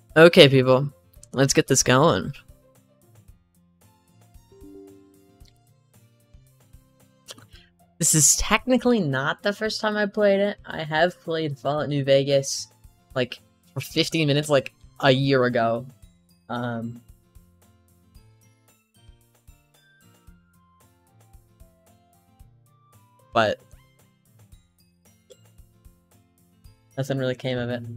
Okay, people, let's get this going. This is technically not the first time I played it. I have played Fallout New Vegas, like, for 15 minutes, like, a year ago. But nothing really came of it.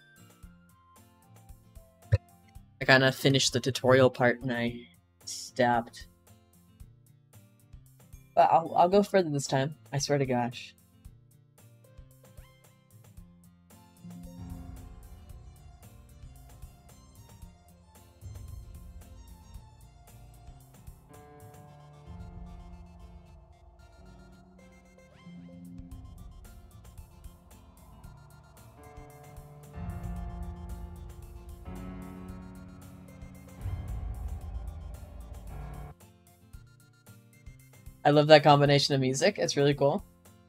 I kind of finished the tutorial part and I stopped. But I'll go further this time. I swear to gosh. I love that combination of music. It's really cool.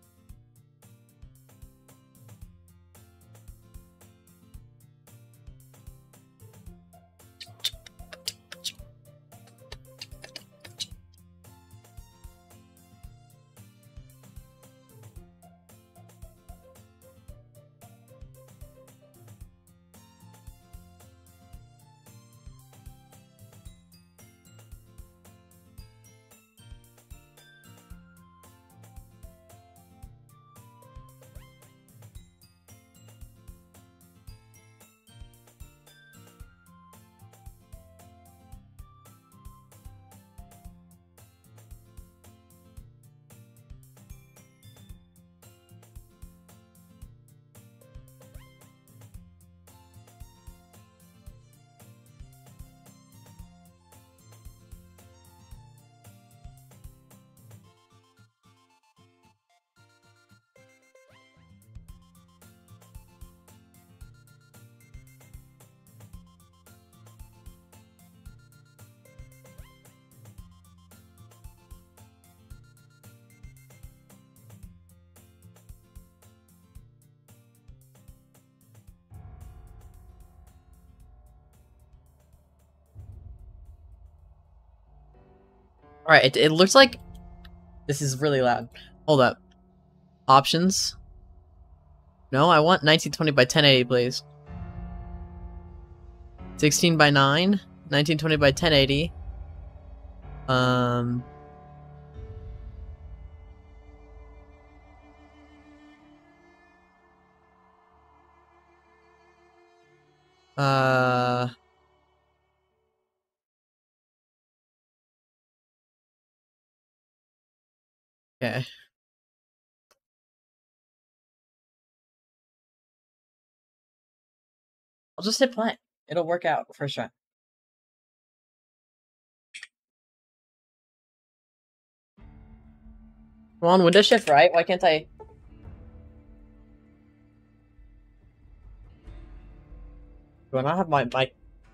Alright, it looks like this is really loud. Hold up. Options? No, I want 1920 by 1080, please. 16 by 9, 1920 by 1080. Okay. I'll just hit play. It'll work out first try. Come on, window shift right? Why can't I? Do I not have my mic?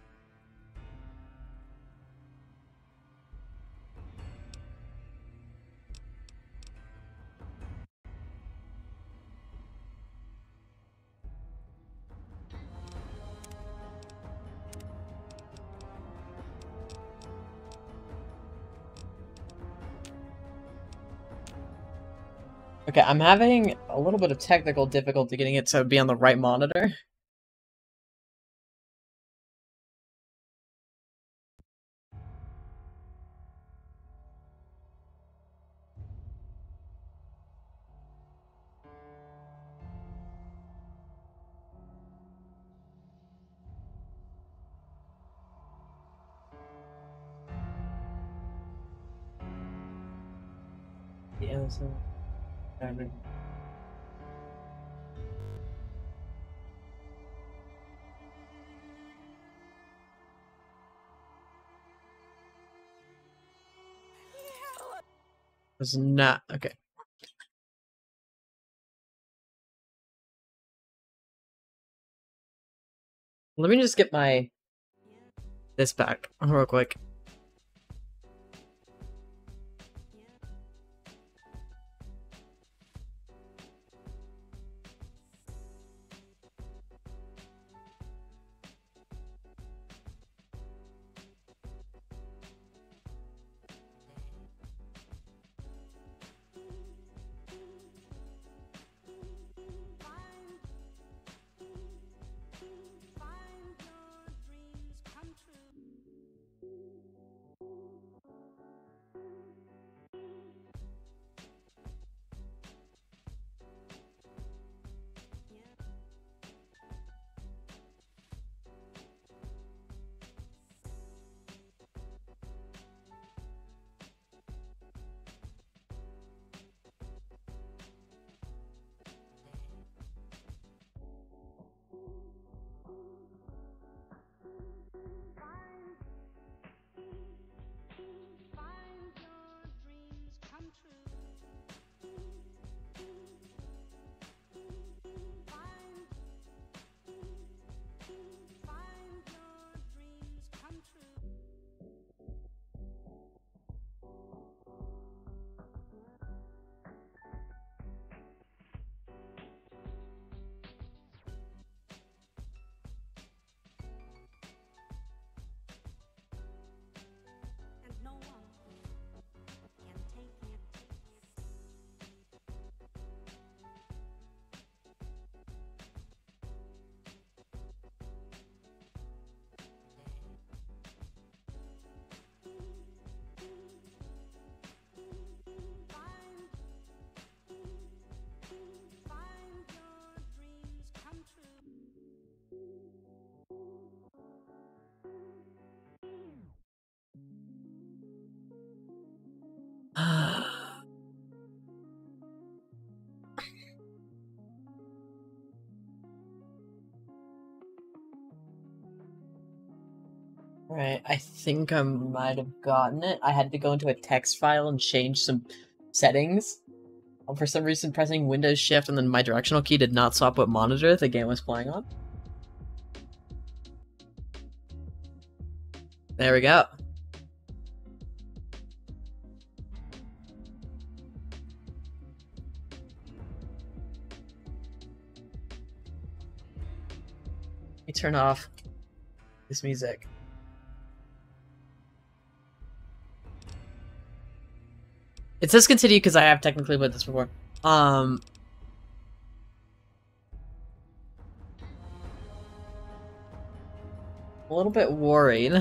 Okay, I'm having a little bit of technical difficulty getting it to be on the right monitor. Yeah, so... It's not... Okay. Let me just get my... this back real quick. Alright, I think I might have gotten it. I had to go into a text file and change some settings. For some reason, pressing Windows Shift and then my directional key did not swap what monitor the game was playing on. There we go. Let me turn off this music. It says continue because I have technically played this before. A little bit worried.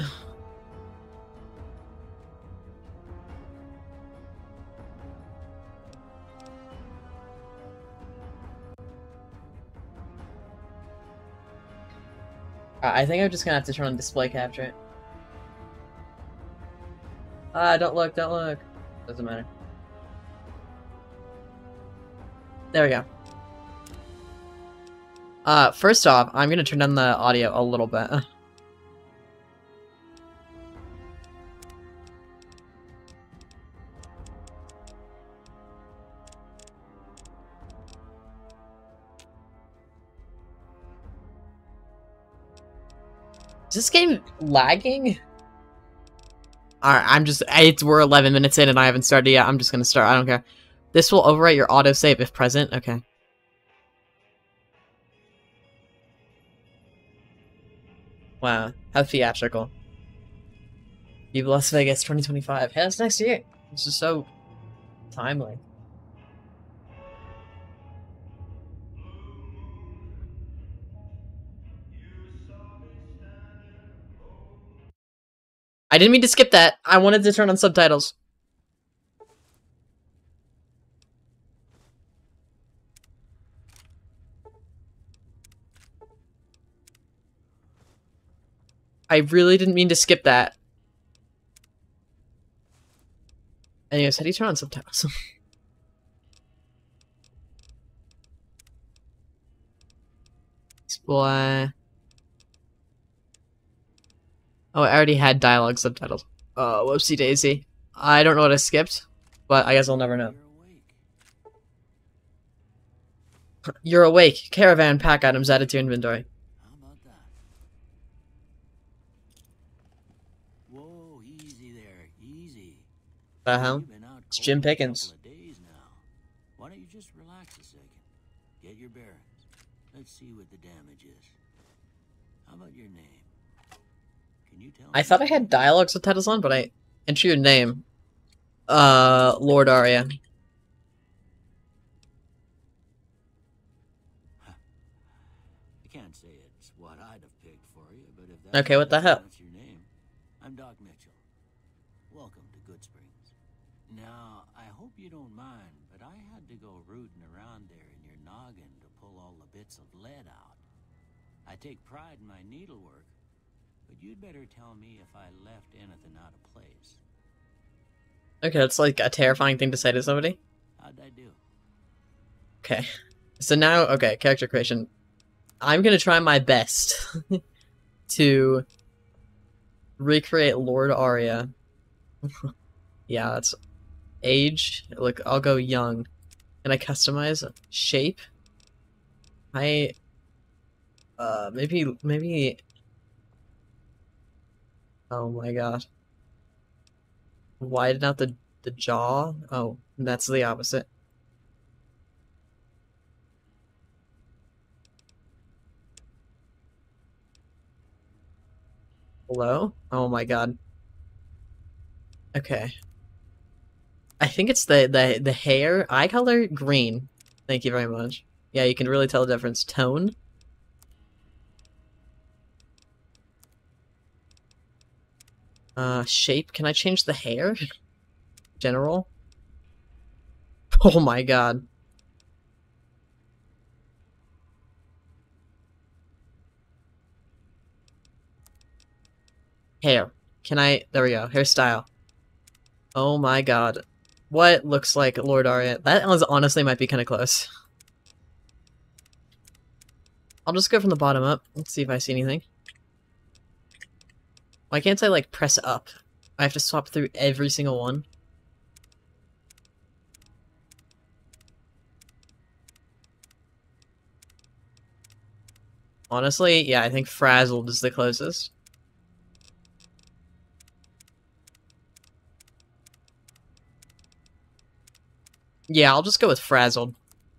I think I'm just gonna have to turn on display capture. Don't look, don't look. Doesn't matter. There we go. First off, I'm gonna turn down the audio a little bit. Is this game lagging? Alright, we're 11 minutes in and I haven't started yet. I'm just gonna start, I don't care. This will overwrite your autosave if present. Okay. Wow, how theatrical. Viva Las Vegas 2025. Hey, that's next year. This is so timely. I didn't mean to skip that. I wanted to turn on subtitles. I really didn't mean to skip that. Anyways, how do you turn on subtitles? Display. Oh, I already had dialogue subtitles. Oh, whoopsie daisy. I don't know what I skipped, but I guess I'll never know. You're awake. Caravan pack items added to inventory. How about that? Whoa, easy there, easy. The hell? You've been out It's Jim cold for a Pickens. couple of days now. Why don't you just relax a second? Get your bearings. Let's see what the damage is. How about your name? Can you tell I me? thought I had dialogue subtitles on, but I enter your name. Lord Arya. I can't say it's what I'd have picked for you, but if that's Okay, what the hell? That's your name. I'm Doc Mitchell. Welcome to Goodsprings. Now, I hope you don't mind, but I had to go rooting around there in your noggin to pull all the bits of lead out. I take pride in my needlework, but you'd better tell me if I left anything out of place. Okay, that's like a terrifying thing to say to somebody. How'd I do? Okay. So now, okay, character creation. I'm gonna try my best to recreate Lord Arya. Yeah, that's age. Look, I'll go young. Can I customize shape? Maybe. Oh my god. Widen out the jaw? Oh, that's the opposite. Hello? Oh my god. Okay. I think it's the hair. Eye color? Green. Thank you very much. Yeah, you can really tell the difference. Tone? Shape? Can I change the hair? General? Oh my god. Hair. Can I... There we go. Hairstyle. Oh my god. What looks like Lord Arya? That was honestly might be kind of close. I'll just go from the bottom up. Let's see if I see anything. Why can't I, like, press up? I have to swap through every single one. Honestly, yeah, I think Frazzled is the closest. Yeah, I'll just go with Frazzled.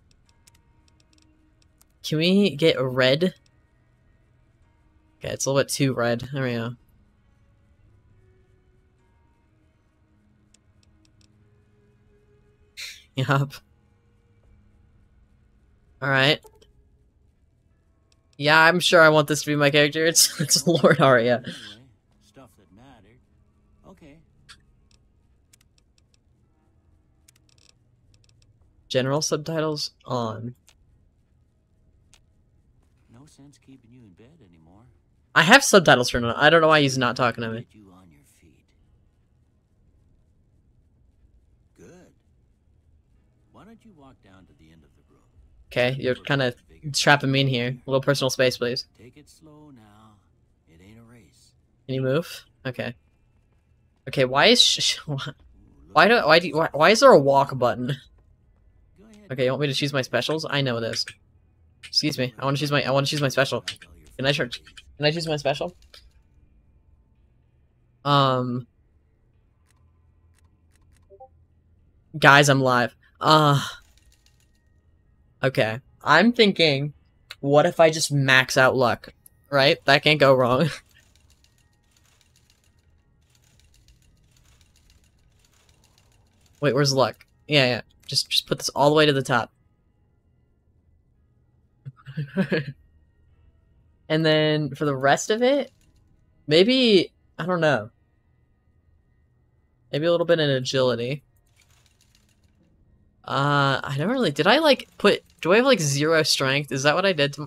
Can we get red? Okay, it's a little bit too red. There we go. Yup. Alright. Yeah, I'm sure I want this to be my character. It's Lord Arya. Anyway, stuff that mattered. Okay. General subtitles on. No sense keeping you in bed anymore. I have subtitles turned on. I don't know why he's not talking to me. Get you on your feet. Good. Why don't you walk down to the end of the room? Okay, you're kind of trapping me in here. A little personal space, please. Take it slow now. It ain't a race. Can you move? Okay. Okay, why is Ooh, why is there a walk button? Go ahead. Okay, you want me to choose my specials? I know this. Excuse me. I want to choose my special. Can I choose my special? Guys, I'm live. Okay. I'm thinking, what if I just max out luck? Right? That can't go wrong. Wait, where's luck? Yeah. Just put this all the way to the top. And then for the rest of it, maybe, I don't know. Maybe a little bit in agility. I don't really, did I like do I have like 0 strength? Is that what I did to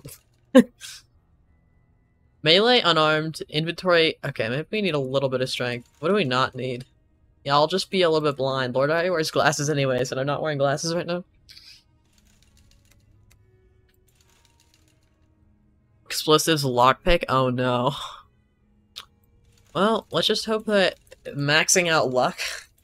melee, unarmed, inventory, okay, maybe we need a little bit of strength. What do we not need? Yeah, I'll just be a little bit blind. Lord Arya wears glasses anyways, and I'm not wearing glasses right now. Explosives lockpick? Oh no. Well, let's just hope that maxing out luck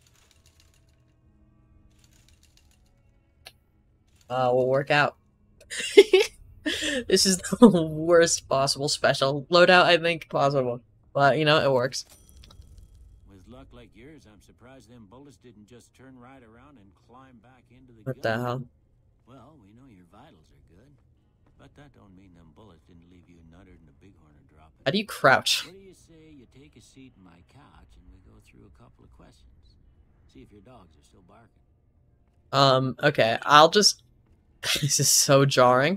will work out. This is the worst possible special loadout I think possible. But, you know, it works. With luck like yours, I'm surprised them bullets didn't just turn right around and climb back into the What gun. the hell? Well, we know your vitals are good, but that don't mean them bullets didn't leave you nuttered in a bighorn and drop it. How do you crouch? What do you say you take a seat in my couch and we go through a couple of questions? See if your dogs are still barking. Okay, I'll just... This is so jarring.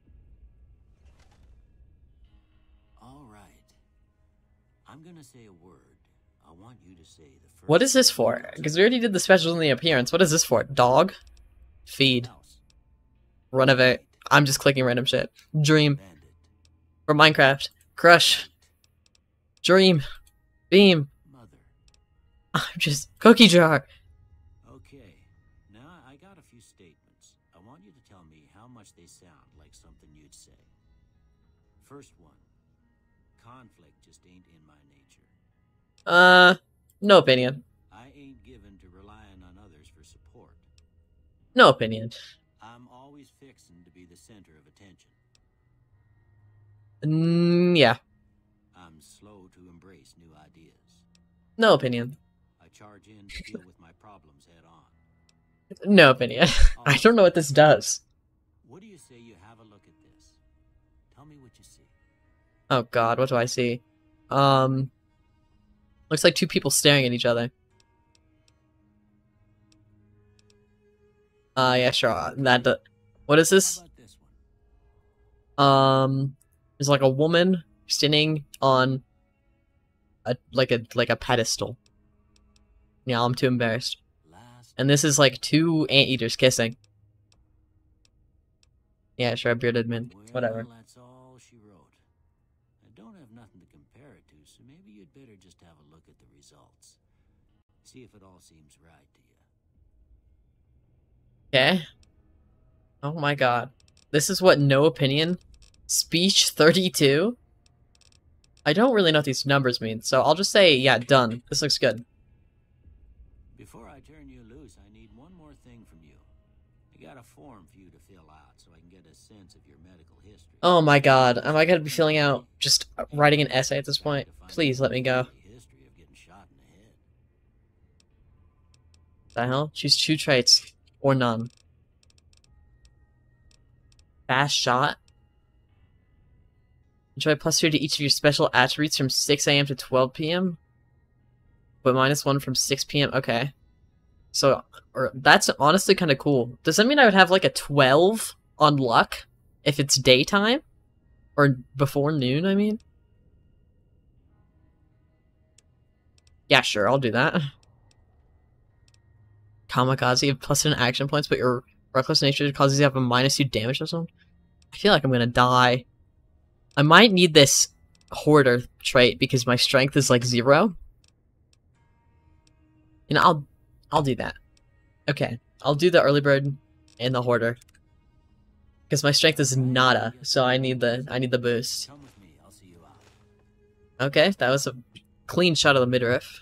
All right. I'm gonna say a word. I want you to say the first. What is this for? Because we already did the specials in the appearance. What is this for? Dog? Feed. Mouse. Renovate. I'm just clicking random shit. Dream. Bandit. From Minecraft. Crush. Dream. Beam. Mother. I'm just... Cookie jar. Okay. Now I got a few statements. I want you to tell me how much they sound like something you'd say. First one. Conflict just ain't in my nature. No opinion. I ain't given to relying on others for support. No opinion. I'm always fixing to be the center of attention. Yeah. I'm slow to embrace new ideas. No opinion. I charge in to deal with my problems head on. No opinion. I don't know what this does. What do you say you have a look at this? Tell me what you see. Oh god, what do I see? Looks like two people staring at each other. Yeah, sure. What is How this? about this one? There's like a woman standing on a pedestal. Yeah, I'm too embarrassed. Last And this is like two anteaters kissing. Yeah, sure, bearded man. Whatever. Well, that's all she wrote. I don't have nothing to compare it to, so maybe you'd better just have a look at the results. See if it all seems right to you. Okay. Oh my god. This is what no opinion? Speech 32? I don't really know what these numbers mean, so I'll just say, yeah, done. This looks good. Before I turn you loose, I need one more thing from you. I got a form for you to fill out so I can get a sense of your medical history. Oh my god, am I gonna be filling out just writing an essay at this point? Please let me go. History of getting shot in the head. The hell? Choose 2 traits. Or none. Fast shot? Enjoy +2 to each of your special attributes from 6 AM to 12 PM? But -1 from 6 PM? Okay. So, that's honestly kind of cool. Does that mean I would have like a 12 on luck if it's daytime? Or before noon, I mean? Yeah, sure, I'll do that. Kamikaze, you have +1 action points, but your reckless nature causes you to have a -2 damage or something? I feel like I'm gonna die. I might need this Hoarder trait because my strength is like 0. And I'll do that. Okay, I'll do the early bird and the Hoarder. Because my strength is nada, so I need the boost. Come with me, I'll see you out. Okay, that was a clean shot of the midriff.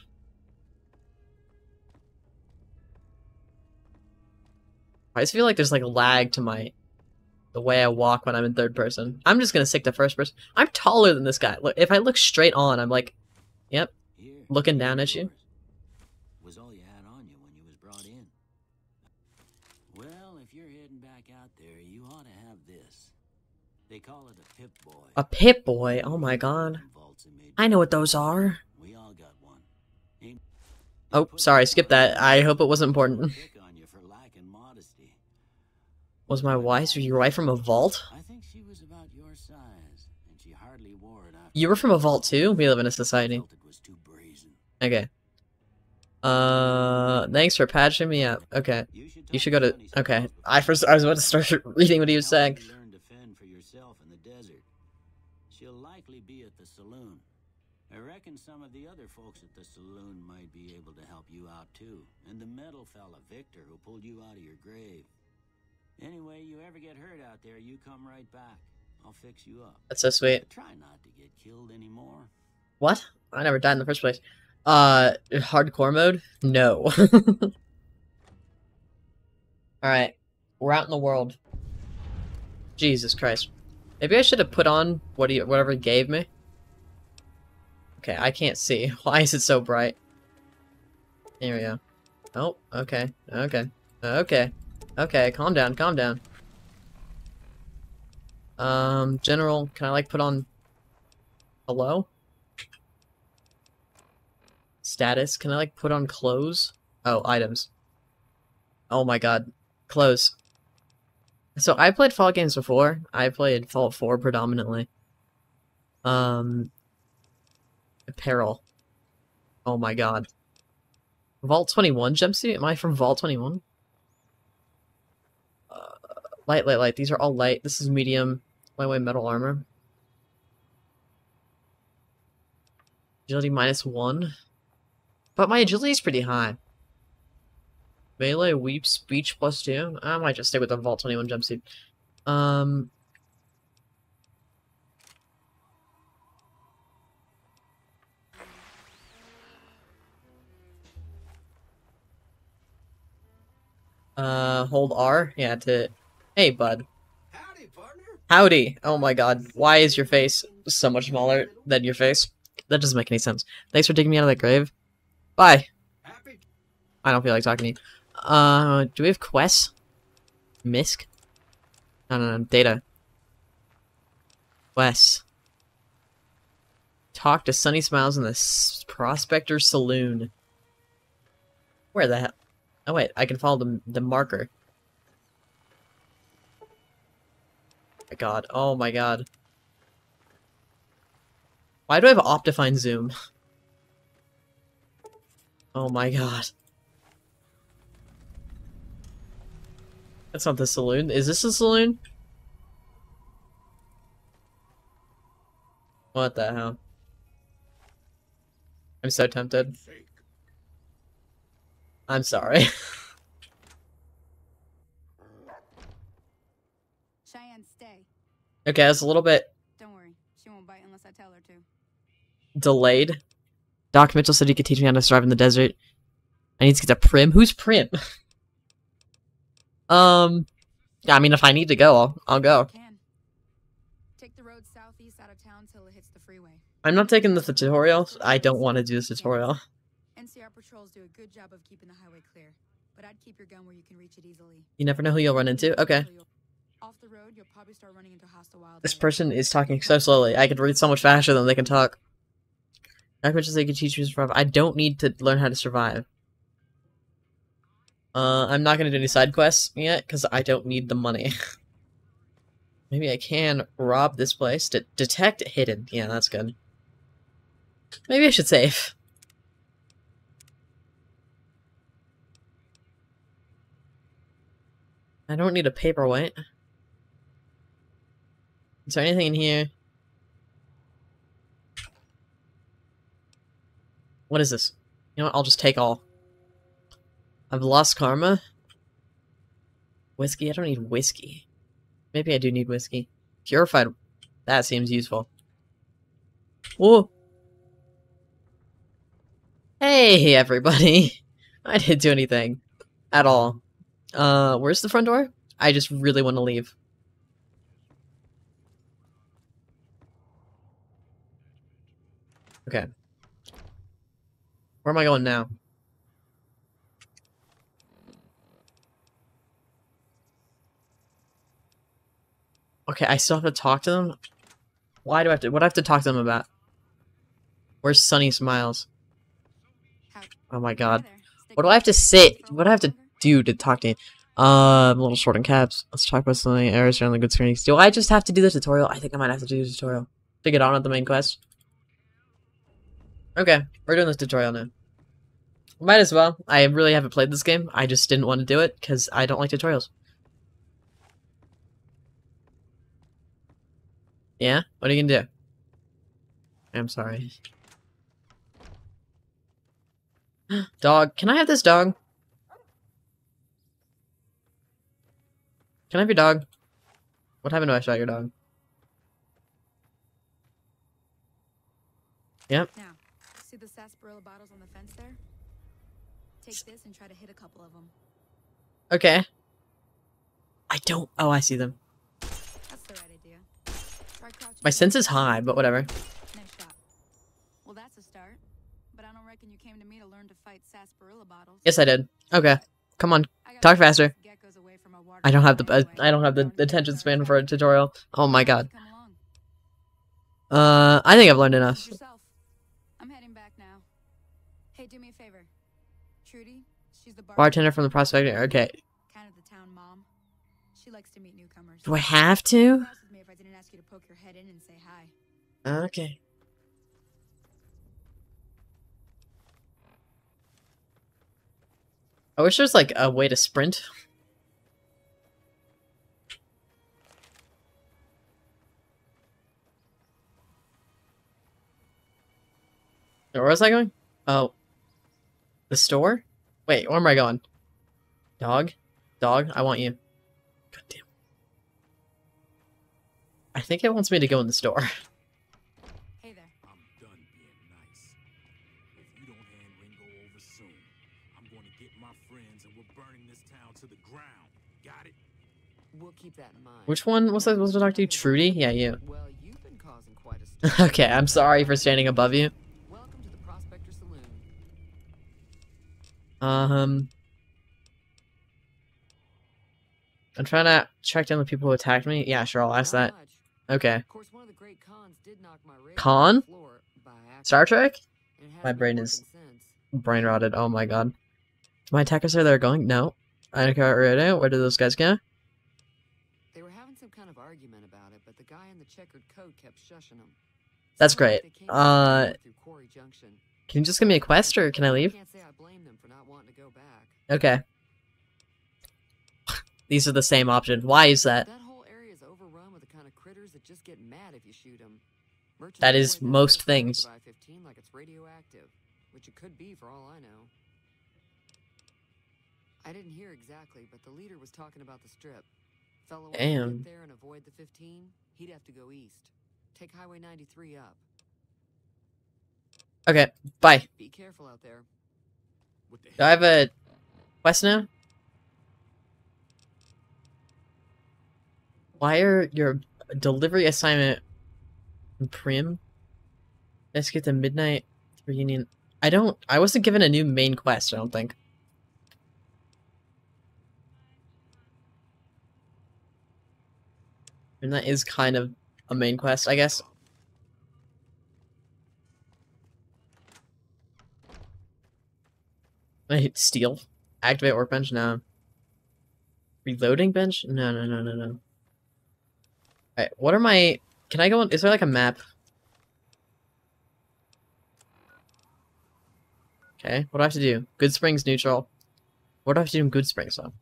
I just feel like there's like lag to the way I walk when I'm in third person. I'm just gonna stick to first person. I'm taller than this guy. Look, if I look straight on, I'm like, yep, Here, looking down at you. was all you had on you when you was brought in. Well, if you're heading back out there, you ought to have this. They call it a Pip-Boy. A Pip-Boy? Oh my god. I know what those are. We all got one. Oh, sorry, skip that. I hope it wasn't important. Pick on you for lacking modesty. Was my wife? Were you right from a vault? I think she was about your size, and she hardly wore it after. You were from a vault too? We live in a society. Felt it was too brazen. Okay. Thanks for patching me up. Okay. You should go to... Okay. I was about to start reading what he was saying. Learn to fend for yourself in the desert. She'll likely be at the saloon. I reckon some of the other folks at the saloon might be able to help you out too. And the metal fella, Victor, who pulled you out of your grave. Anyway, you ever get hurt out there, you come right back. I'll fix you up. That's so sweet. But try not to get killed anymore. What? I never died in the first place. Hardcore mode? No. Alright. We're out in the world. Jesus Christ. Maybe I should have put on whatever he gave me. Okay, I can't see. Why is it so bright? Here we go. Oh, okay. Okay. Okay. Okay, calm down, calm down. General, can I, like, put on... Hello? Status, can I, like, put on clothes? Oh, items. Oh my god. Clothes. So, I played Fallout games before. I played Fallout 4 predominantly. Apparel. Oh my god. Vault 21 jumpsuit? Am I from Vault 21? Light, light, light. These are all light. This is medium. Lightweight metal armor. Agility -1. But my agility is pretty high. Melee, weep, speech +2. I might just stay with the Vault 21 jumpsuit. Hold R? Yeah, to... Hey, bud. Howdy, partner. Howdy! Oh my god, why is your face so much smaller than your face? That doesn't make any sense. Thanks for taking me out of that grave. Bye! Happy? I don't feel like talking to you. Do we have quests? Misk? No, data. Quests. Talk to Sunny Smiles in the Prospector Saloon. Where the hell? Oh wait, I can follow the marker. My god, oh my god. Why do I have Optifine Zoom? Oh my god. That's not the saloon. Is this a saloon? What the hell? I'm so tempted. I'm sorry. Cheyenne, stay. Okay, that's a little bit... Don't worry. She won't bite unless I tell her to. delayed. Doc Mitchell said he could teach me how to survive in the desert. I need to get to Prim. Who's Prim? Yeah, I mean, if I need to go, I'll go. Take the road southeast out of town till it hits the freeway. I'm not taking the tutorial. I don't want to do this tutorial. NCR patrols do a good job of keeping the highway clear, but I'd keep your gun where you can reach it easily. You never know who you'll run into. Okay. Off the road, you'll probably start running into hostile wildlife. This person is talking so slowly. I could read so much faster than they can talk. As much as they can teach me to survive. I don't need to learn how to survive. I'm not gonna do any side quests yet, because I don't need the money. Maybe I can rob this place. Detect hidden. Yeah, that's good. Maybe I should save. I don't need a paperweight. Is there anything in here? What is this? You know what? I'll just take all. I've lost karma. Whiskey? I don't need whiskey. Maybe I do need whiskey. Purified. That seems useful. Whoa. Hey, everybody. I didn't do anything. At all. Where's the front door? I just really want to leave. Okay. Where am I going now? Okay, I still have to talk to them? Why do I have to- what do I have to talk to them about? Where's Sunny Smiles? Oh my god. What do I have to say? What do I have to do to talk to you? A little short in caps. Let's talk about something errors around the good screenings. Do I just have to do the tutorial? I think I might have to do the tutorial to get on with the main quest. Okay, we're doing this tutorial now. Might as well. I really haven't played this game. I just didn't want to do it because I don't like tutorials. Yeah? What are you gonna do? I'm sorry. Dog. Can I have this dog? Can I have your dog? What happened to I shot your dog? Yep. Now, see the sarsaparilla bottles on the fence there? Take this and try to hit a couple of them. Okay. I don't... Oh, I see them. That's the right idea. Try crouching. My sense is high, but whatever. Nice shot. Well, that's a start. But I don't reckon you came to me to learn to fight sarsaparilla bottles. Yes, I did. Okay. Come on. Talk faster. I don't have the attention span for a tutorial. Oh my god. I think I've learned enough. I'm heading back now. Hey, do me a favor. Trudy, she's the Bartender from the Prospector. Okay. Kind of the town mom. She likes to meet newcomers. Do I have to? Me if I didn't ask you to poke your head in and say hi. Okay. I wish there was like a way to sprint. Where was I going? Oh. The store? Wait, where am I going? Dog? Dog, I want you. God damn. I think it wants me to go in the store. Hey there. I'm done being nice. If you don't hand Ringo over soon, I'm going to get my friends and we're burning this town to the ground. Got it? We'll keep that in mind. Which one was I supposed to talk to? Trudy? Yeah, you. Well, you've been causing quite a stir. Okay, I'm sorry for standing above you. Welcome to the Prospector Saloon. I'm trying to track down the people who attacked me. Yeah, sure, I'll ask that. Not much. Okay. Of course, one of the great cons did knock my radio Con? on the floor by accident, Star Trek? and it hasn't My been brain working is since. brain rotted. Oh my god. My attackers are there going? No. I don't care radio. Where did those guys go? They were having some kind of argument about it, but the guy in the checkered coat kept shushing them. That's Sounded like great. they came from through Quarry Junction. Can you just give me a quest or can I leave? Can't say I blame them for not wanting to go back. Okay. These are the same option. Why is that? That whole area is overrun with the kind of critters that just get mad if you shoot them. That is most things. I-15 like it's radioactive, which it could be for all I know. I didn't hear exactly, but the leader was talking about the strip. Fellow wants to Damn. get there and avoid the 15, he'd have to go east. Take Highway 93 up. Okay, bye. Be careful out there. What the Do I have a quest now? Why are your delivery assignment in Prim? Let's get the midnight reunion. I wasn't given a new main quest, I don't think. And that is kind of a main quest, I guess. I hit steal. Activate workbench? No. Reloading bench? No. Alright, what are my... Can I go on... Is there like a map? Okay, what do I have to do? Good Springs neutral. What do I have to do in Good Springs, though?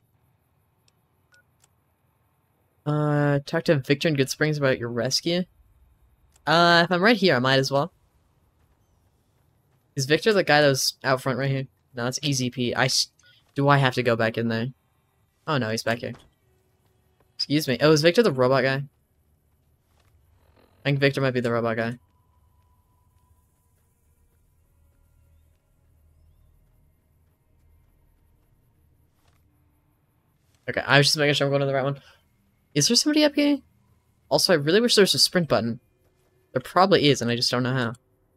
Talk to Victor in Good Springs about your rescue? If I'm right here, I might as well. Is Victor the guy that was out front right here? No, it's EZP. Do I have to go back in there? Oh no, he's back here. Excuse me. Oh, is Victor the robot guy? I think Victor might be the robot guy. Okay, I was just making sure I'm going to the right one. Is there somebody up here? Also, I really wish there was a sprint button. There probably is, and I just don't know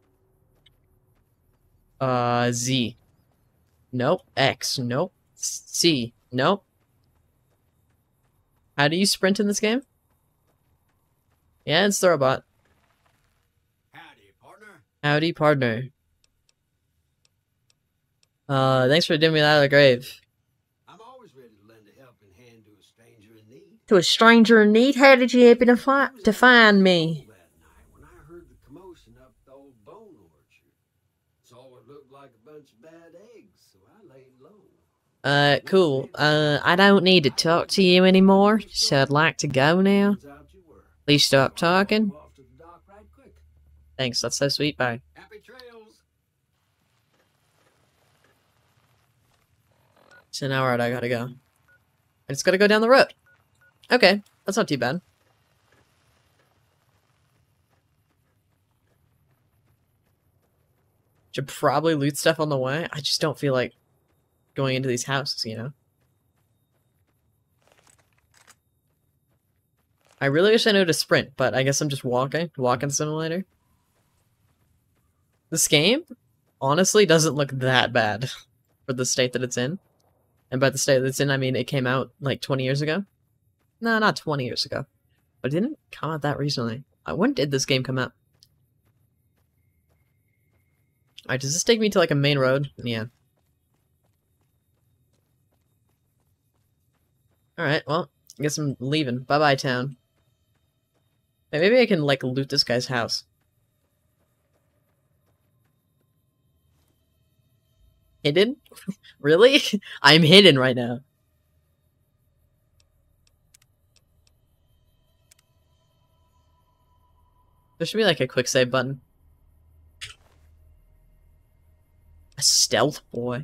how. Z. Nope. X. Nope. C. Nope. How do you sprint in this game? Yeah, it's the robot. Howdy, partner. Howdy, partner. Thanks for digging me out of the grave. I'm always ready to lend a helping hand to a stranger in need. To a stranger in need? How did you happen to find me? That night when I heard the commotion up the old bone orchard, saw what looked like a bunch of bad eggs, so I laid low. Cool. I don't need to talk to you anymore, so I'd like to go now. Turns out you were. Please stop talking. Off to the dock right quick. Thanks, that's so sweet, bye. Happy trails. It's an hour out, I gotta go. I just gotta go down the road. Okay, that's not too bad. Should probably loot stuff on the way. I just don't feel like going into these houses, you know? I really wish I knew to sprint, but I guess I'm just walking. Walking simulator. This game, honestly, doesn't look that bad for the state that it's in. And by the state that it's in, I mean it came out like 20 years ago. No, not 20 years ago. But it didn't come out that recently. When did this game come out? Alright, does this take me to like a main road? Yeah. Alright, well, I guess I'm leaving. Bye-bye, town. Hey, maybe I can, like, loot this guy's house. Hidden? Really? I'm hidden right now. There should be, like, a quick save button. A stealth boy.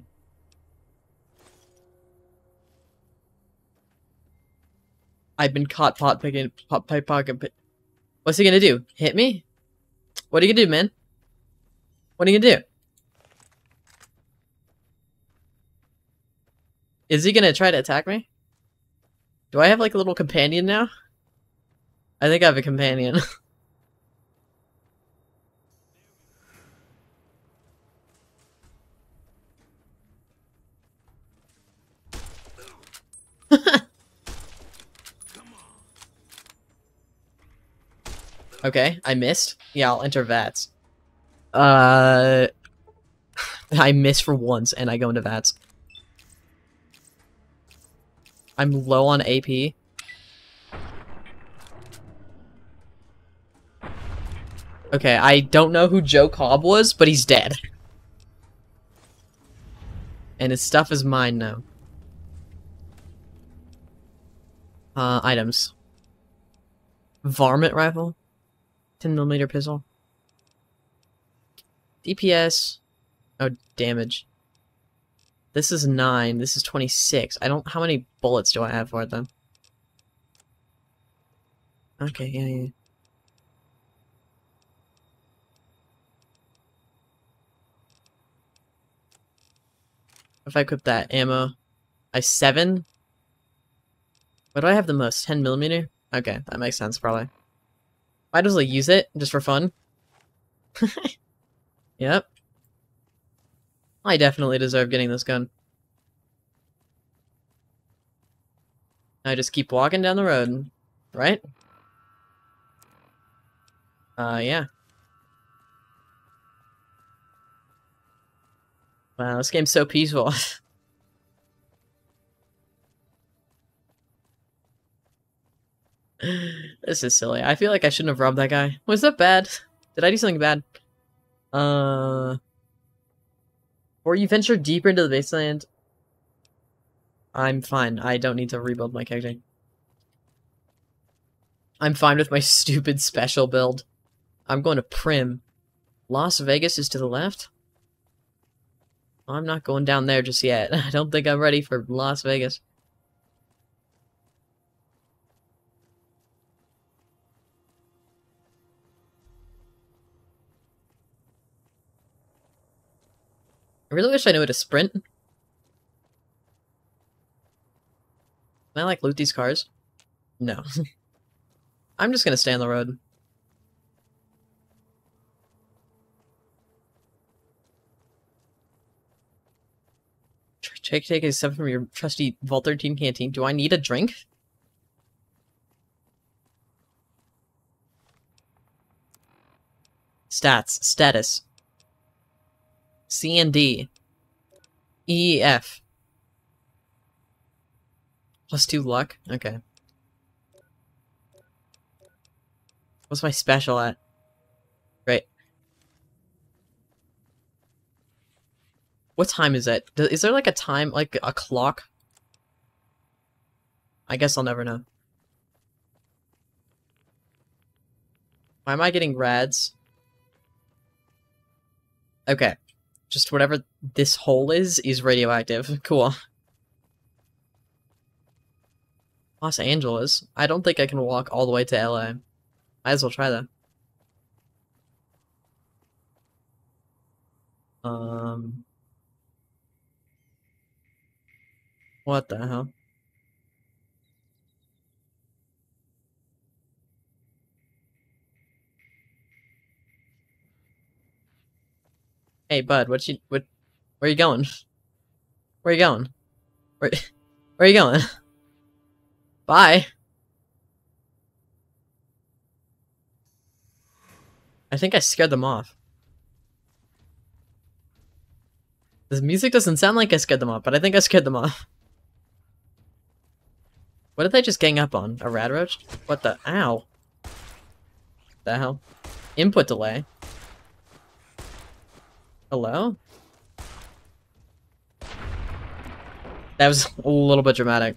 I've been caught pickpocketing. What's he gonna do? Hit me? What are you gonna do, man? What are you gonna do? Is he gonna try to attack me? Do I have like a little companion now? I think I have a companion. Okay, I missed. Yeah, I'll enter VATS. I miss for once, and I go into VATS. I'm low on AP. Okay, I don't know who Joe Cobb was, but he's dead. And his stuff is mine now. Items. Varmint rifle. 10mm pistol. DPS. Oh, damage. This is 9. This is 26. I don't... How many bullets do I have for it, then? Okay, yeah. If I equip that ammo, I 7. What do I have the most? 10mm? Okay, that makes sense probably. Might as well use it just for fun. Yep. I definitely deserve getting this gun. I just keep walking down the road, right? Yeah. Wow, this game's so peaceful. This is silly. I feel like I shouldn't have robbed that guy. Was that bad? Did I do something bad? Or you venture deeper into the wasteland. I'm fine. I don't need to rebuild my character. I'm fine with my stupid special build. I'm going to Prim. Las Vegas is to the left? I'm not going down there just yet. I don't think I'm ready for Las Vegas. I really wish I knew how to sprint. Can I, like, loot these cars? No. I'm just gonna stay on the road. Take a sip from your trusty Vault 13 canteen. Do I need a drink? Stats. Status. C and D. E, F. +2 luck? Okay. What's my special at? Right. What time is it? Is there like a time, like a clock? I guess I'll never know. Why am I getting rads? Okay. Just whatever this hole is radioactive. Cool. Los Angeles? I don't think I can walk all the way to LA. Might as well try that. What the hell? Hey, bud, where are you going? Where are you going? Where are you going? Bye! I think I scared them off. This music doesn't sound like I scared them off, but I think I scared them off. What did they just gang up on? A rad roach? What the? Ow. The hell? Input delay. Hello? That was a little bit dramatic.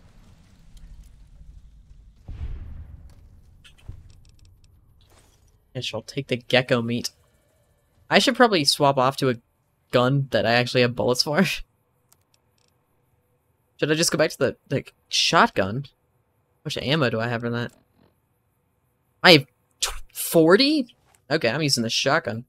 I shall take the gecko meat. I should probably swap off to a gun that I actually have bullets for. Should I just go back to the shotgun? How much ammo do I have for that? I have 40? Okay, I'm using the shotgun.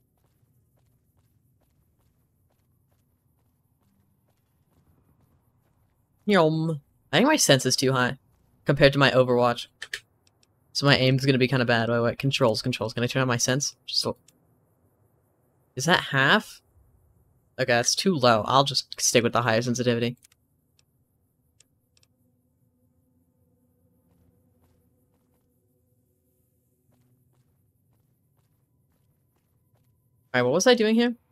Yum. I think my sense is too high compared to my Overwatch. So my aim's gonna be kind of bad. Wait, controls. Can I turn on my sense? Is that half? Okay, that's too low. I'll just stick with the higher sensitivity. Alright, what was I doing here?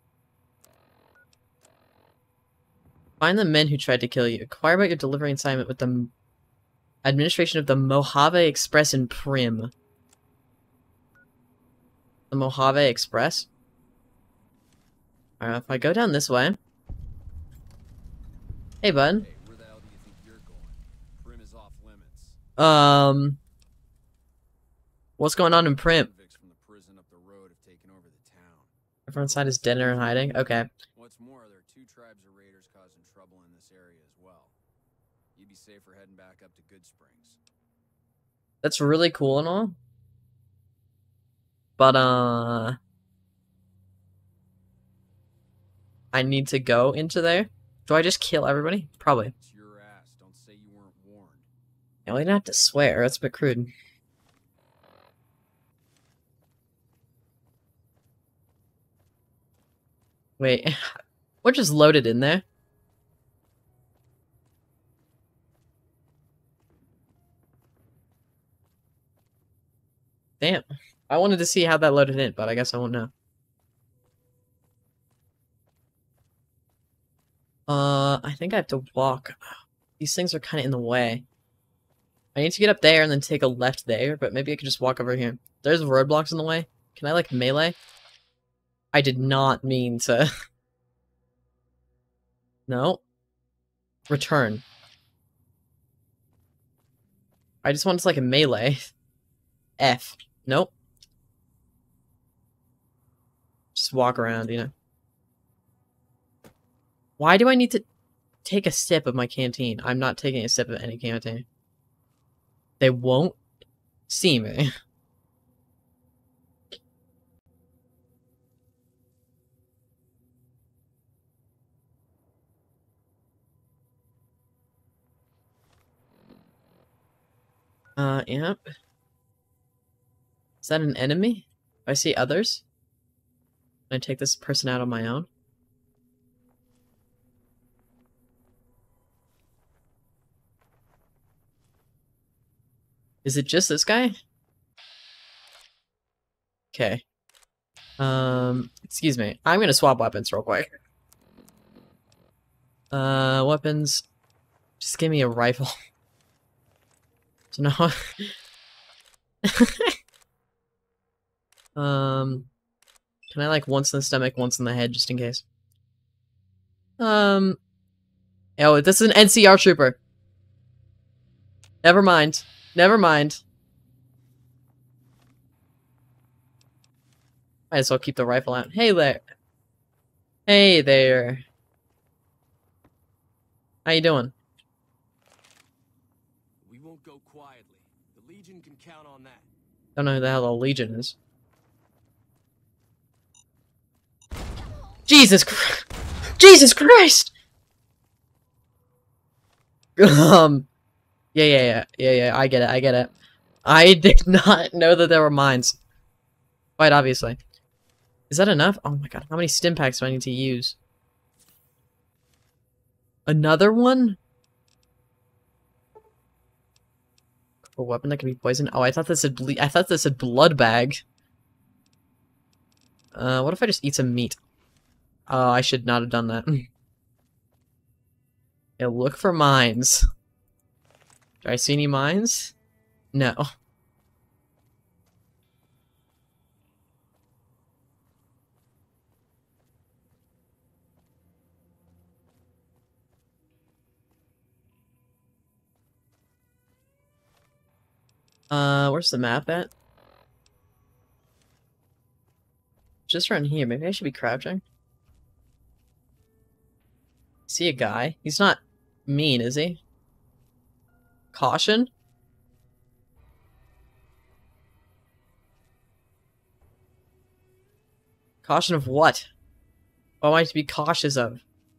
Find the men who tried to kill you. Inquire about your delivery assignment with the administration of the Mojave Express in Prim. The Mojave Express? Alright, if I go down this way... Hey, bud. Hey, where the hell do you think you're going? Prim is off limits. What's going on in Prim? Convicts from the prison up the road have taken over the town. Everyone inside is dead and hiding? Okay. What's more, there are 2 tribes of raiders causing trouble in this area as well. You'd be safer heading back up to Good Springs. That's really cool and all. But, I need to go into there. Do I just kill everybody? Probably. It's your ass. Don't say you weren't warned. Yeah, we didn't have to swear. That's a bit crude. Wait, what just loaded in there? Damn. I wanted to see how that loaded in, but I guess I won't know. I think I have to walk. These things are kind of in the way. I need to get up there and then take a left there, but maybe I could just walk over here. There's roadblocks in the way. Can I, like, melee? I did not mean to... No. Return. I just want to, like, a melee. F. Nope. Just walk around, you know. Why do I need to take a sip of my canteen? I'm not taking a sip of any canteen. They won't see me. Yep. Is that an enemy? Do I see others? Can I take this person out on my own? Is it just this guy? Okay. Excuse me. I'm gonna swap weapons real quick. Weapons. Just give me a rifle. So now... Can I, like, once in the stomach, once in the head, just in case? Oh, this is an NCR trooper. Never mind. Never mind. Might as well keep the rifle out. Hey there. Hey there. How you doing? We won't go quietly. The Legion can count on that. Don't know who the hell the Legion is. Jesus Christ! Jesus Christ! Yeah, I get it. I did not know that there were mines. Quite obviously. Is that enough? Oh my god, how many stim packs do I need to use? Another one? A weapon that can be poisoned? Oh, I thought this said blood bag. What if I just eat some meat? Oh, I should not have done that. Yeah, look for mines. Do I see any mines? No. Where's the map at? Just around here. Maybe I should be crouching. See a guy? He's not mean, is he? Caution? Caution of what? What am I to be cautious of?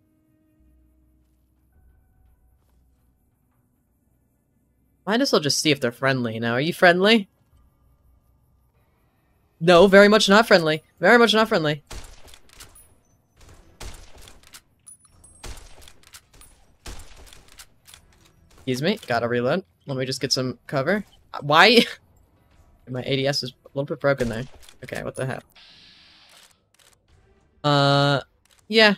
Might as well just see if they're friendly now. Are you friendly? No, very much not friendly. Very much not friendly. Excuse me. Gotta reload. Let me just get some cover. Why? My ADS is a little bit broken there. Okay, what the hell? Yeah.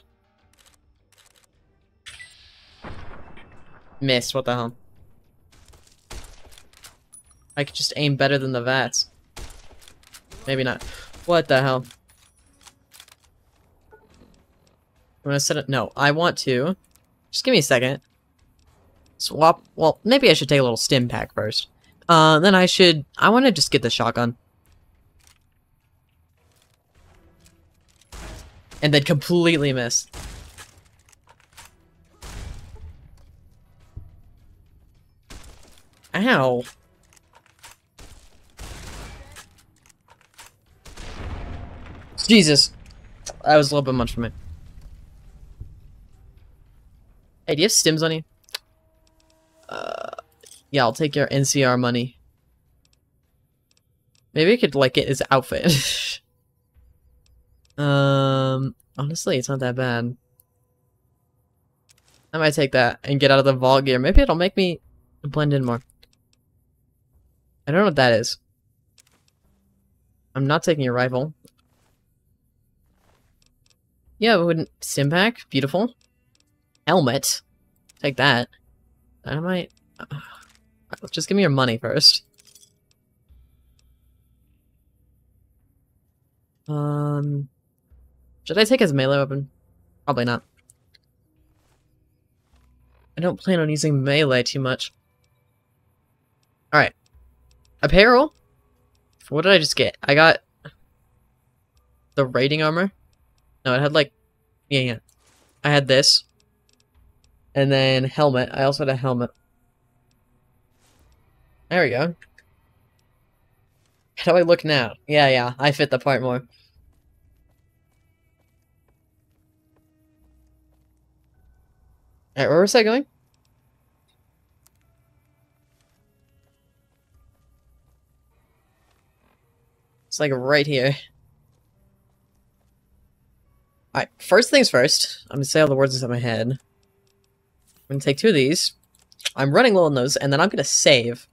Miss, what the hell? I could just aim better than the VATS. Maybe not. What the hell? I'm gonna set it. No, I want to. Just give me a second. Swap. Well, maybe I should take a little stim pack first. Then I want to just get the shotgun. And then completely miss. Ow. Jesus. That was a little bit much for me. Hey, do you have stims on you? Yeah, I'll take your NCR money. Maybe I could, like, get his outfit. Honestly, it's not that bad. I might take that and get out of the vault gear. Maybe it'll make me blend in more. I don't know what that is. I'm not taking your rifle. Yeah, wooden stim pack. Beautiful. Helmet. Take that. Dynamite. Just give me your money first. Should I take his melee weapon? Probably not. I don't plan on using melee too much. Alright. Apparel? What did I just get? I got the raiding armor. No, it had like... Yeah. I had this. And then helmet. I also had a helmet. There we go. How do I look now? Yeah. I fit the part more. Alright, where was I going? It's like right here. Alright, first things first. I'm gonna say all the words inside my head. I'm gonna take 2 of these. I'm running low on those, and then I'm gonna save.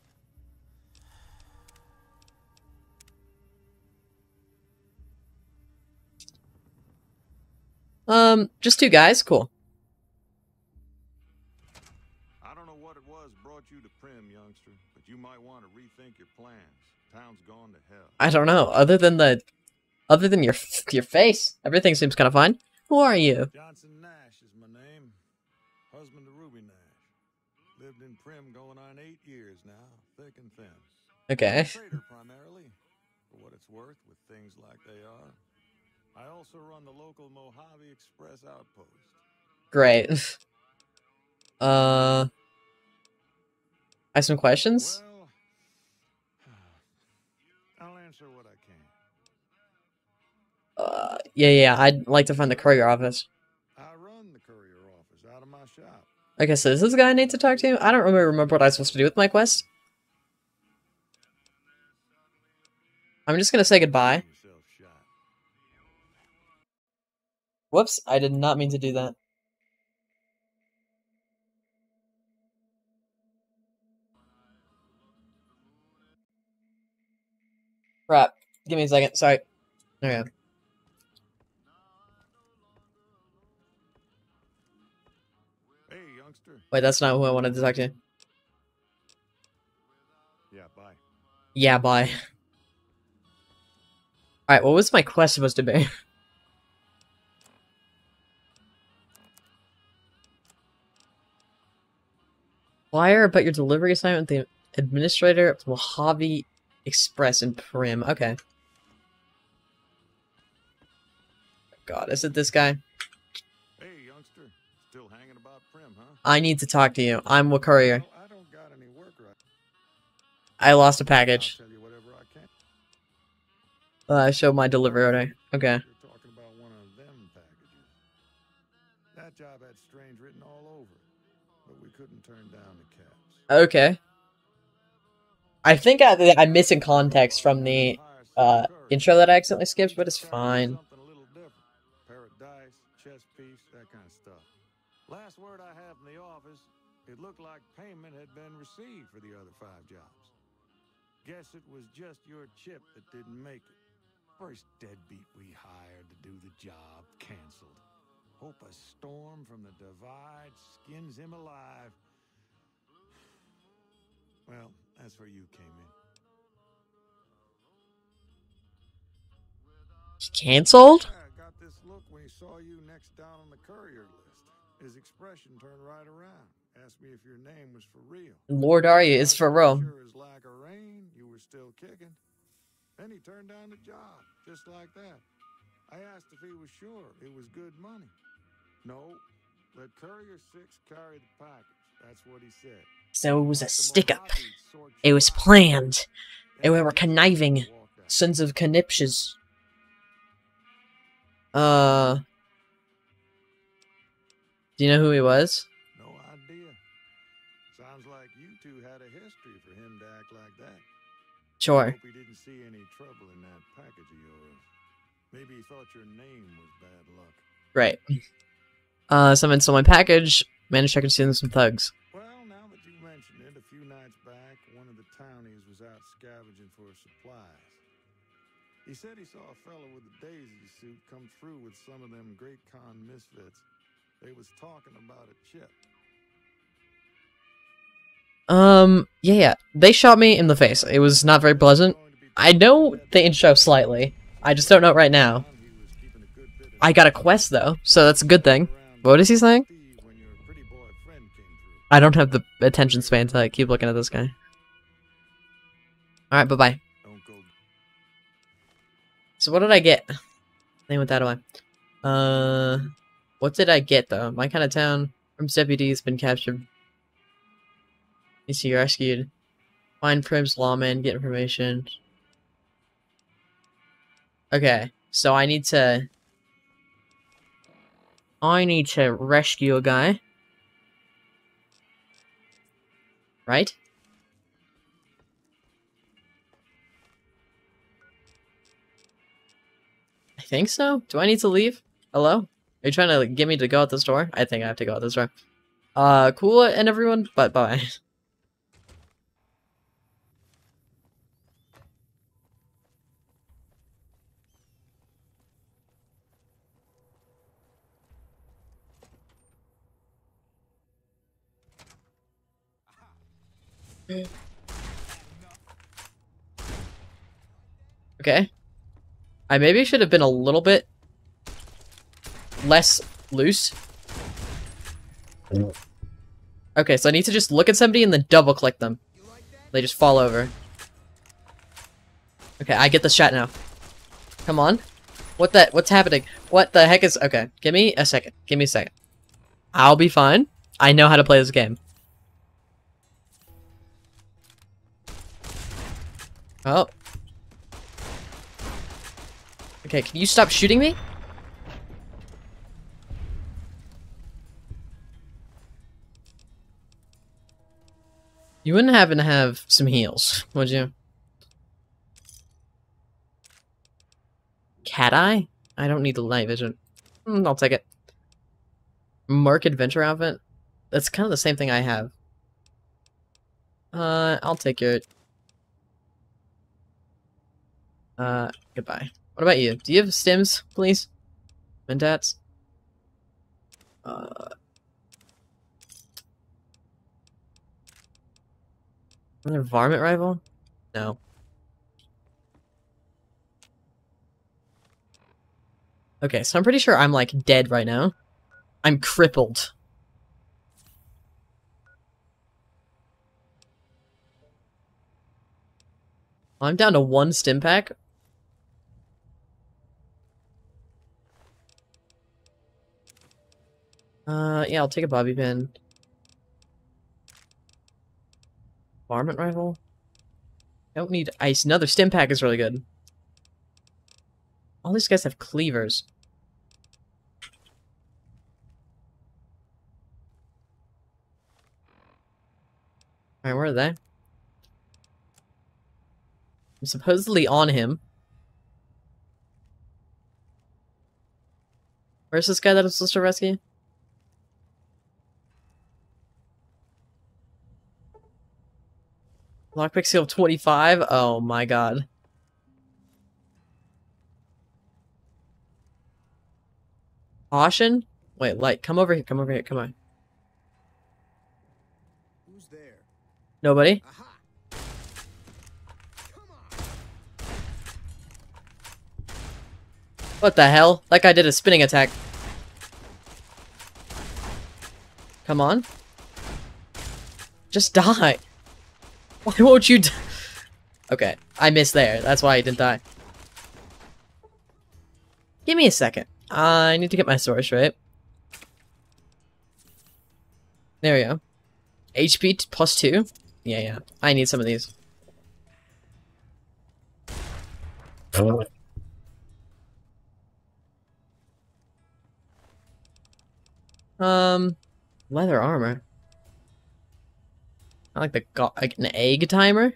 Just 2 guys? Cool. I don't know what it was brought you to Primm, youngster, but you might want to rethink your plans. Town's gone to hell. I don't know. Other than your face, everything seems kind of fine. Who are you? Johnson Nash is my name. Husband to Ruby Nash. Lived in Primm going on 8 years now, thick and thin. Okay. Trader primarily, for what it's worth with things like they are. I also run the local Mojave Express outpost. Great. I have some questions. Well, I'll answer what I can. Yeah, I'd like to find the courier office. I run the courier office out of my shop. Okay, so is this the guy I need to talk to? I don't really remember what I was supposed to do with my quest. I'm just gonna say goodbye. Yourself shot. Whoops, I did not mean to do that. Crap. Give me a second, sorry. There we go. Hey, youngster. Wait, that's not who I wanted to talk to. Yeah, bye. Yeah, bye. Alright, what was my quest supposed to be? Inquire about your delivery assignment with the administrator of Mojave Express in Primm. Okay. God, is it this guy? Hey, youngster. Still hanging about Primm, huh? I need to talk to you. I'm a courier. Well, I don't got any work right. I lost a package. I'll tell you whatever I can. I showed my delivery order. Okay. You're talking about one of them packages. That job had strange written all over it, but we couldn't turn down the caps. Okay. I think I'm missing context from the intro that I accidentally skipped, but it's fine. Something a little different. Paradise, chess piece, that kind of stuff. Last word I have from the office, it looked like payment had been received for the other 5 jobs. Guess it was just your chip that didn't make it. First deadbeat we hired to do the job canceled. Hope a storm from the divide skins him alive. Well, that's where you came in. Canceled? I got this look when he saw you next down on the courier list. His expression turned right around. Asked me if your name was for real. Lord Arya is for real. Sure as lack of rain, you were still kicking. Then he turned down the job, just like that. I asked if he was sure it was good money. No, let Courier 6 carry the package. That's what he said. So it was a stick-up. It was planned. And we were conniving. Sons of conniptions. Do you know who he was? No idea. Sounds like you two had a history for him to act like that. Sure. Hope he didn't see any trouble in that package of yours. Maybe he thought your name was bad luck. Right. Someone stole my package. Managed to consume some thugs. Well, now that you mention it, a few nights back, one of the townies was out scavenging for supplies. He said he saw a fellow with a daisy suit come through with some of them Great Khan misfits. They was talking about a chip. Yeah. They shot me in the face. It was not very pleasant. I know the intro slightly. I just don't know it right now. I got a quest, though, so that's a good thing. What is he saying? I don't have the attention span to keep looking at this guy. Alright, bye-bye. So what did I get? Name with that away. What did I get, though? My kind of town. Prim's deputy has been captured. Needs to be rescued. Find Prim's lawman, get information. Okay, so I need to rescue a guy. Right? I think so. Do I need to leave? Hello? Are you trying to get me to go out this door? I think I have to go out this door. Cool and everyone, but bye. Okay. I maybe should have been a little bit less loose. Okay, so I need to just look at somebody and then double click them. They just fall over. Okay, I get the shot now. Come on. What's happening? What the heck is... Okay, give me a second. Give me a second. I'll be fine. I know how to play this game. Oh. Okay, can you stop shooting me? You wouldn't happen to have some heals, would you? Cat eye? I don't need the night vision. I'll take it. Mark adventure outfit? That's kind of the same thing I have. I'll take your... goodbye. What about you? Do you have stims, please? Mentats? Another varmint rifle? No. Okay, so I'm pretty sure I'm, like, dead right now. I'm crippled. I'm down to 1 stim pack. Yeah, I'll take a bobby pin. Varmint rifle? Don't need ice. Another stim pack is really good. All these guys have cleavers. Alright, where are they? I'm supposedly on him. Where's this guy that I'm supposed to rescue? Lockpick skill 25? Oh my god. Caution? Wait, light, come over here, come over here, come on. Who's there? Nobody? Aha! What the hell? That guy did a spinning attack. Come on. Just die. Why won't you die? Okay, I missed there. That's why I didn't die. Give me a second. I need to get my source right. There we go. HP plus 2? Yeah. I need some of these. Leather armor. I like like an egg timer.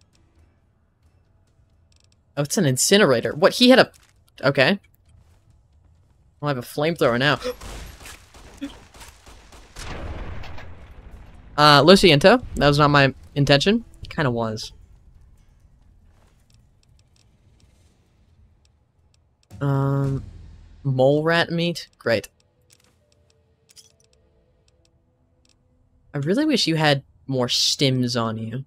Oh, it's an incinerator. What? He had a... Okay. Well, I have a flamethrower now. Luciento. That was not my intention. Kinda was. Mole rat meat? Great. I really wish you had more stims on you.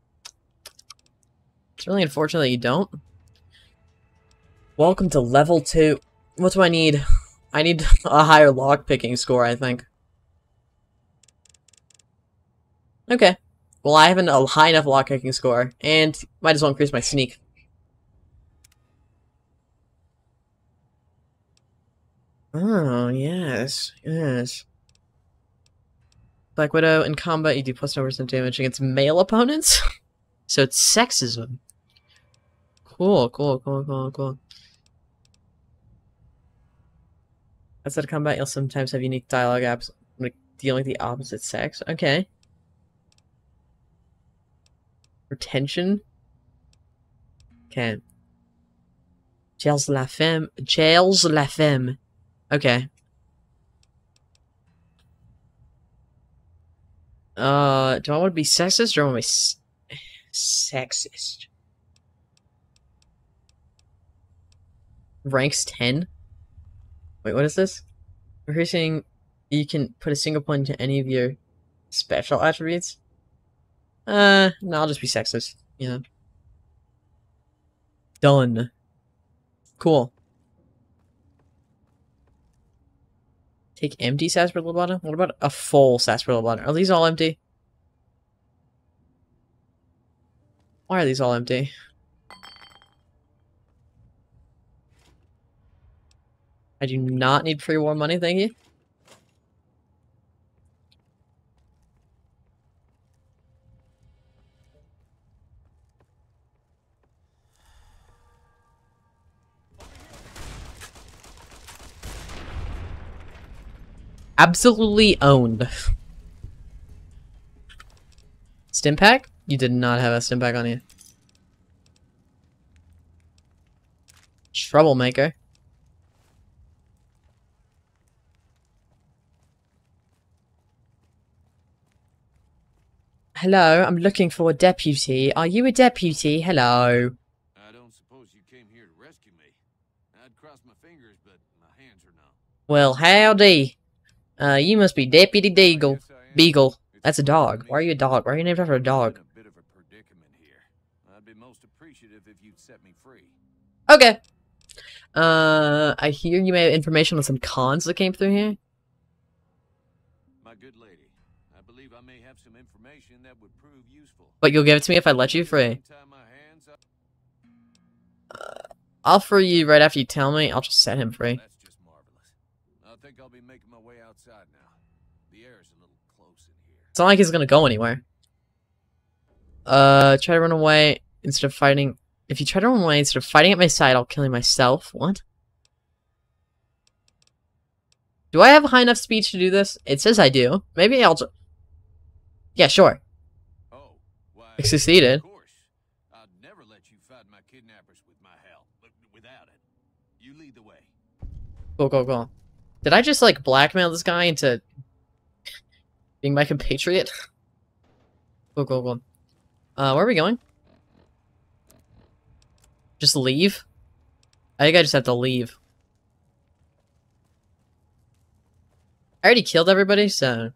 It's really unfortunate that you don't. Welcome to level 2. What do I need? I need a higher lockpicking score, I think. Okay. Well, I have a high enough lockpicking score, and might as well increase my sneak. Oh, yes. Yes. Black Widow, in combat, you do plus 9% damage against male opponents? So it's sexism. Cool, cool, cool, cool, cool. Outside of combat, you'll sometimes have unique dialogue apps like dealing with the opposite sex. Okay. Retention. Okay. Jails la femme. Jails la femme. Okay. Do I want to be sexist or want to be sexist? Ranks 10? Wait, what is this? Increasing, you can put a single point into any of your special attributes? No, I'll just be sexist. Yeah. Done. Cool. Take empty sarsaparilla butter? What about a full sarsaparilla butter? Are these all empty? Why are these all empty? I do not need pre-war money, thank you. Absolutely owned. Stimpack? You did not have a Stimpack on you. Troublemaker. Hello, I'm looking for a deputy. Are you a deputy? Hello. I don't suppose you came here to rescue me. I'd cross my fingers, but my hands are numb. Well, howdy. You must be Deputy Deagle. Beagle. That's a dog. Why are you a dog? Why are you named after a dog? I'm in a bit of a predicament here. I'd be most appreciative if you'd set me free. Okay. I hear you may have information on some cons that came through here. My good lady, I believe I may have some information that would prove useful. But you'll give it to me if I let you free. Tie my hands up. I'll free you right after you tell me. I'll just set him free. That's just marvelous. I think I'll be making my way outside now. The air is a little close in here. It's not like he's gonna go anywhere. Try to run away instead of fighting. If you try to run away instead of fighting at my side, I'll kill you myself. What? Do I have high enough speed to do this? It says I do. Maybe I'll just... Yeah, sure. Oh, why, I succeeded. of course. I'd never let you fight my kidnappers with my help, but without it. You lead the way. Go, go, go. Did I just, like, blackmail this guy into being my compatriot? Go, go, go. Where are we going? Just leave? I think I just have to leave. I already killed everybody, so...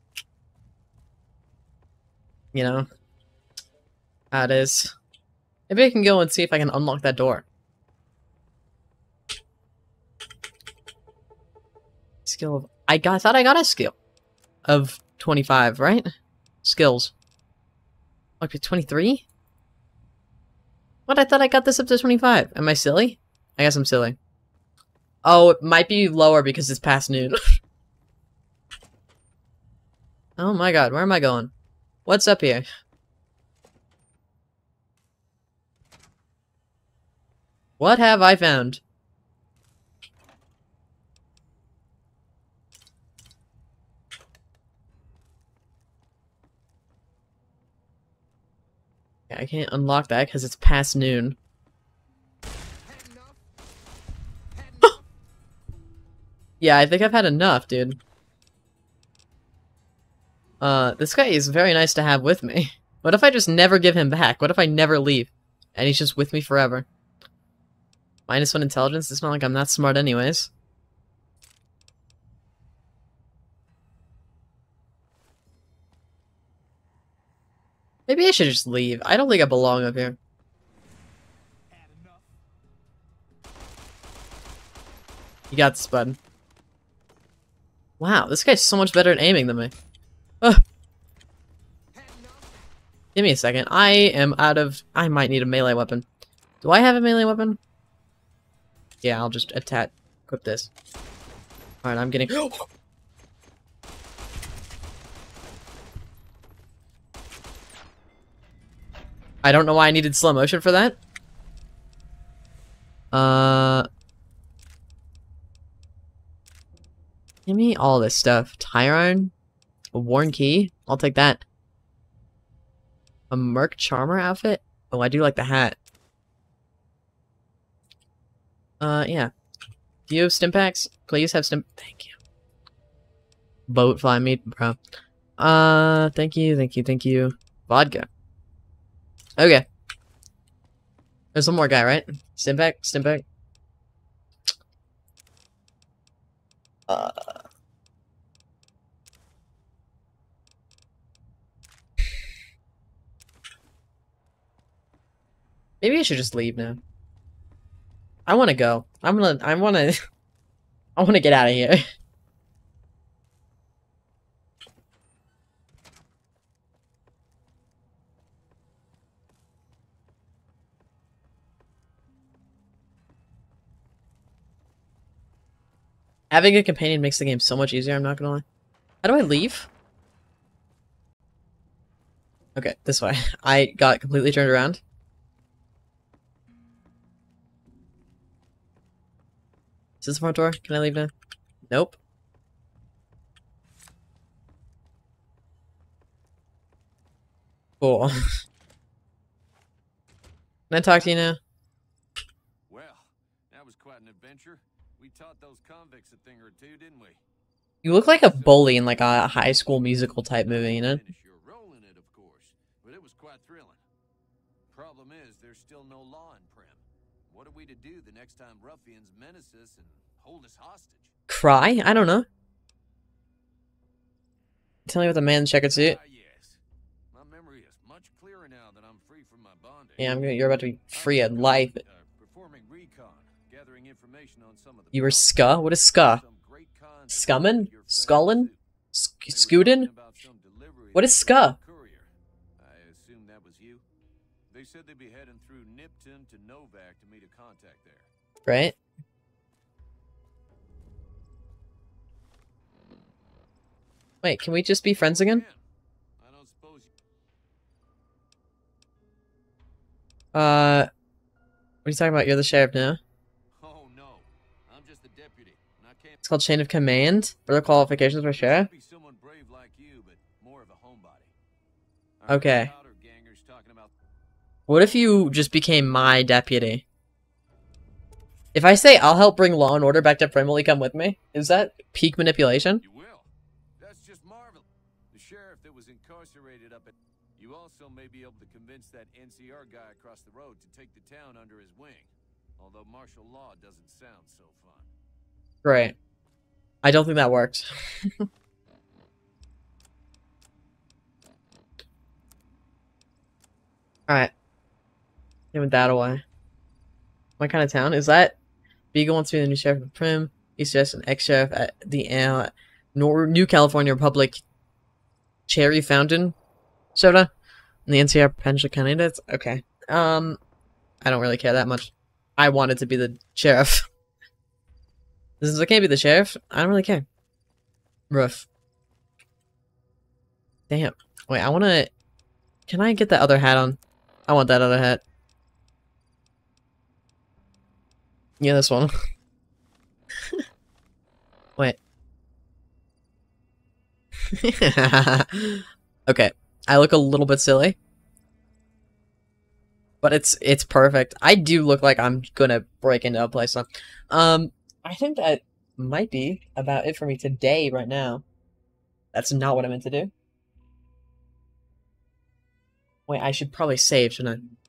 You know. How it is. Maybe I can go and see if I can unlock that door. Skill of... I thought I got a skill. Of 25, right? Skills. Like 23? What? I thought I got this up to 25. Am I silly? I guess I'm silly. Oh, it might be lower because it's past noon. Oh my god, where am I going? What's up here? What have I found? I can't unlock that because it's past noon. Yeah, I think I've had enough, dude. This guy is very nice to have with me. What if I just never give him back? What if I never leave? And he's just with me forever? -1 intelligence? It's not like I'm that smart anyways. Maybe I should just leave. I don't think I belong up here. You got this, bud. Wow, this guy's so much better at aiming than me. Ugh. Give me a second. I am out of... I might need a melee weapon. Do I have a melee weapon? Yeah, I'll just equip this. Alright, I'm getting... I don't know why I needed slow motion for that. Give me all this stuff. Tire iron? A worn key? I'll take that. A Merc Charmer outfit? Oh, I do like the hat. Yeah. Do you have stim packs? Please have stim... Thank you. Boat fly meat, bro. Thank you. Vodka. Okay. There's one more guy, right? Stim pack? Maybe I should just leave now. I want to go. I want to get out of here. Having a companion makes the game so much easier, I'm not gonna lie. How do I leave? Okay, this way. I got completely turned around. Is this the front door? Can I leave now? Nope. Cool. Can I talk to you now? Well, that was quite an adventure. We taught those convicts a thing or two, didn't we? You look like a bully in like a High School Musical type movie, you know? Your role in it, of course, but it was quite thrilling. Problem is, there's still no law in Primm. What are we to do the next time ruffians menace us and hold us hostage? Cry? I don't know. Tell me about the man in the checkered suit. Yes. My memory is much clearer now that I'm free from my bondage. Yeah, you're about to be free at life. Performing recon, gathering information on some of the You were Ska? What is Ska? Scummin? Skullin? Scootin? What is Ska? I assume that was you. They said they'd be heading through Nipton to Novak to meet a contact there. Right? Wait, can we just be friends again? I don't suppose What are you talking about? You're the sheriff now? Oh no. I'm just a deputy, and I can't It's called Chain of Command. What are the qualifications for sheriff? be someone brave like you, but more of a homebody. Okay. What if you just became my deputy? If I say I'll help bring law and order back to Primm, will you come with me? Is that peak manipulation? You will. That's just marvelous. The sheriff that was incarcerated up at... You also may be able to convince that NCR guy across the road to take the town under his wing. Although martial law doesn't sound so fun. Great. I don't think that worked. Alright. Giving that away. What kind of town is that? Beagle wants to be the new sheriff of Primm. He's just an ex-sheriff at the New California Republic Cherry Fountain soda. And the NCR potential candidates? Okay. I don't really care that much. I wanted to be the sheriff. Since I can't be the sheriff, I don't really care. Rough. Damn. Wait, I wanna... Can I get that other hat on? I want that other hat. Yeah, this one. Wait. Okay. I look a little bit silly. But it's perfect. I do look like I'm gonna break into a place. So, I think that might be about it for me today, right now. That's not what I meant to do. Wait, I should probably save, shouldn't I?